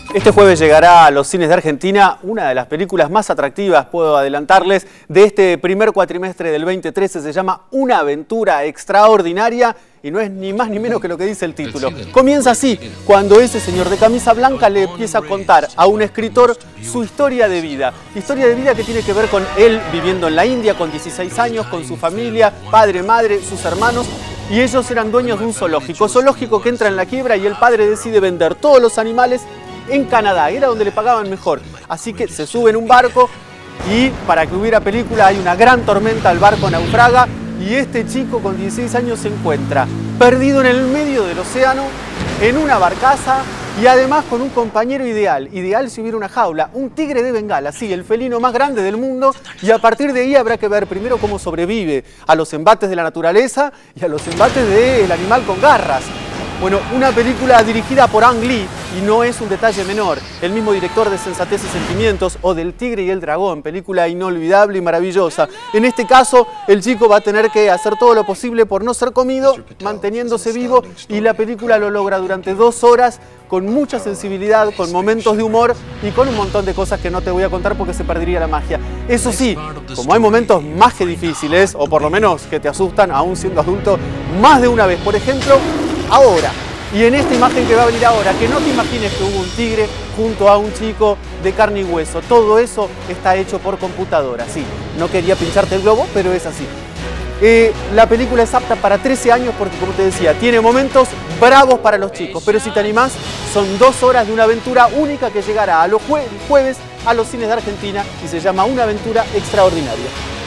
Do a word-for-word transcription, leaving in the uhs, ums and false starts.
Este jueves llegará a los cines de Argentina una de las películas más atractivas, puedo adelantarles, de este primer cuatrimestre del veinte trece. Se llama Una aventura extraordinaria y no es ni más ni menos que lo que dice el título. Comienza así, cuando ese señor de camisa blanca le empieza a contar a un escritor su historia de vida. Historia de vida que tiene que ver con él viviendo en la India con dieciséis años, con su familia, padre, madre, sus hermanos. Y ellos eran dueños de un zoológico, zoológico que entra en la quiebra y el padre decide vender todos los animales en Canadá, era donde le pagaban mejor. Así que se sube en un barco y para que hubiera película hay una gran tormenta, el barco naufraga y este chico con dieciséis años se encuentra perdido en el medio del océano, en una barcaza y además con un compañero ideal. Ideal si hubiera una jaula, un tigre de Bengala, sí, el felino más grande del mundo, y a partir de ahí habrá que ver primero cómo sobrevive a los embates de la naturaleza y a los embates del animal con garras. Bueno, una película dirigida por Ang Lee, y no es un detalle menor, el mismo director de Sensatez y Sentimientos o del Tigre y el Dragón, película inolvidable y maravillosa. En este caso, el chico va a tener que hacer todo lo posible por no ser comido, manteniéndose vivo, y la película lo logra durante dos horas con mucha sensibilidad, con momentos de humor y con un montón de cosas que no te voy a contar porque se perdería la magia. Eso sí, como hay momentos más que difíciles, o por lo menos que te asustan aún siendo adulto, más de una vez, por ejemplo, ahora, y en esta imagen que va a venir ahora, que no te imagines que hubo un tigre junto a un chico de carne y hueso. Todo eso está hecho por computadora, sí. No quería pincharte el globo, pero es así. Eh, la película es apta para trece años porque, como te decía, tiene momentos bravos para los chicos. Pero si te animás, son dos horas de una aventura única que llegará a los jue jueves a los cines de Argentina y se llama Una aventura extraordinaria.